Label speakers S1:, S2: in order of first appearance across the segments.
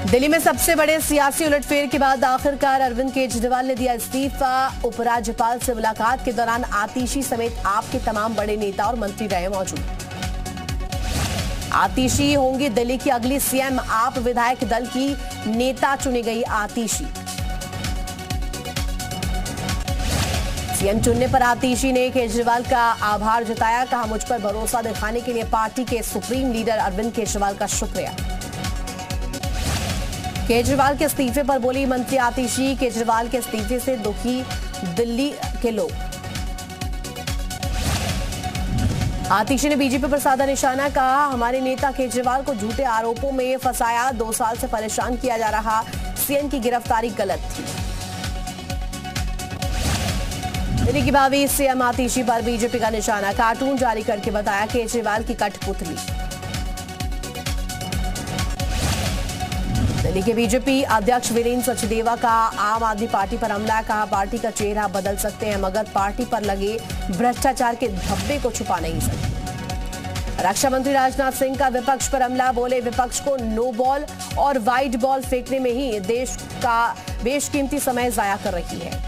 S1: दिल्ली में सबसे बड़े सियासी उलटफेर के बाद आखिरकार अरविंद केजरीवाल ने दिया इस्तीफा। उपराज्यपाल से मुलाकात के दौरान आतिशी समेत आप के तमाम बड़े नेता और मंत्री रहे मौजूद। आतिशी होंगी दिल्ली की अगली सीएम। आप विधायक दल की नेता चुनी गई आतिशी। सीएम चुनने पर आतिशी ने केजरीवाल का आभार जताया। कहा, मुझ पर भरोसा दिखाने के लिए पार्टी के सुप्रीम लीडर अरविंद केजरीवाल का शुक्रिया। केजरीवाल के इस्तीफे पर बोली मंत्री आतिशी, केजरीवाल के इस्तीफे से दुखी दिल्ली के लोग। आतिशी ने बीजेपी पर साधा निशाना। कहा, हमारे नेता केजरीवाल को झूठे आरोपों में फंसाया। 2 साल से परेशान किया जा रहा सीएम की गिरफ्तारी गलत थी। दिल्ली की भावी सीएम आतिशी पर बीजेपी का निशाना। कार्टून जारी करके बताया केजरीवाल की कठपुतली। दिल्ली के बीजेपी अध्यक्ष वीरेंद्र सचदेवा का आम आदमी पार्टी पर हमला। कहा, पार्टी का चेहरा बदल सकते हैं मगर पार्टी पर लगे भ्रष्टाचार के धब्बे को छुपा नहीं सकते। रक्षा मंत्री राजनाथ सिंह का विपक्ष पर हमला। बोले, विपक्ष को नो बॉल और वाइड बॉल फेंकने में ही देश का बेशकीमती समय जाया कर रही है।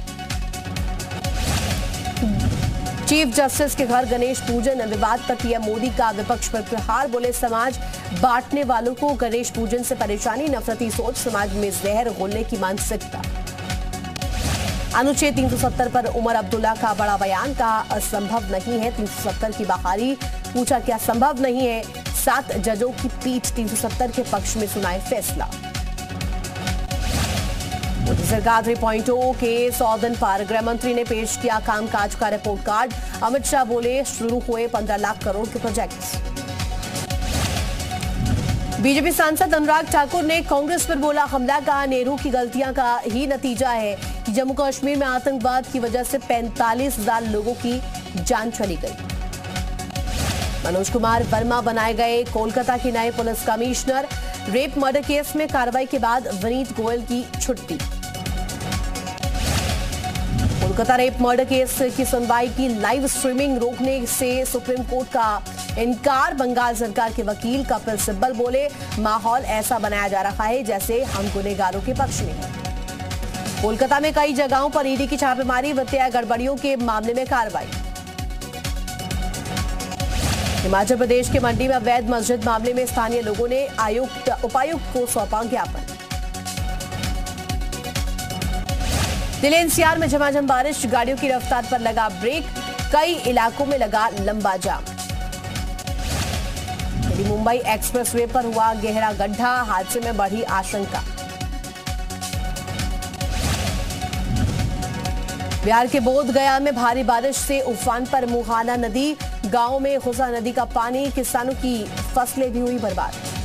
S1: चीफ जस्टिस के घर गणेश पूजन विवाद पर पीएम मोदी का विपक्ष पर प्रहार। बोले, समाज बांटने वालों को गणेश पूजन से परेशानी। नफरती सोच, समाज में जहर घोलने की मानसिकता। अनुच्छेद 370 पर उमर अब्दुल्ला का बड़ा बयान। कहा, असंभव नहीं है 370 की बहाली। पूछा, क्या संभव नहीं है? 7 जजों की पीठ 370 के पक्ष में सुनाए फैसला। मोदी सरकार 3.0 के 100 दिन पर गृह मंत्री ने पेश किया कामकाज का रिपोर्ट कार्ड। अमित शाह बोले, शुरू हुए 15 लाख करोड़ के प्रोजेक्ट्स। बीजेपी सांसद अनुराग ठाकुर ने कांग्रेस पर बोला हमला। कहा, नेहरू की गलतियां का ही नतीजा है कि जम्मू कश्मीर में आतंकवाद की वजह से 45,000 लोगों की जान चली गई। मनोज कुमार वर्मा बनाए गए कोलकाता के नए police commissioner. Rape murder case में कार्रवाई के बाद विनीत गोयल की छुट्टी। कोलकाता रेप मर्डर केस की सुनवाई की लाइव स्ट्रीमिंग रोकने से सुप्रीम कोर्ट का इनकार। बंगाल सरकार के वकील कपिल सिब्बल बोले, माहौल ऐसा बनाया जा रहा है जैसे हम गुनहगारों के पक्ष में हैं। कोलकाता में कई जगहों पर ईडी की छापेमारी। वित्तीय गड़बड़ियों के मामले में कार्रवाई। हिमाचल प्रदेश के मंडी में अवैध मस्जिद मामले में स्थानीय लोगों ने उपायुक्त को सौंपा ज्ञापन। दिल्ली एनसीआर में झमाझम बारिश। गाड़ियों की रफ्तार पर लगा ब्रेक। कई इलाकों में लगा लंबा जाम। दिल्ली मुंबई एक्सप्रेसवे पर हुआ गहरा गड्ढा। हादसे में बढ़ी आशंका। बिहार के बोध गया में भारी बारिश से उफान पर मुहाना नदी। गांव में घुसा नदी का पानी। किसानों की फसलें भी हुई बर्बाद।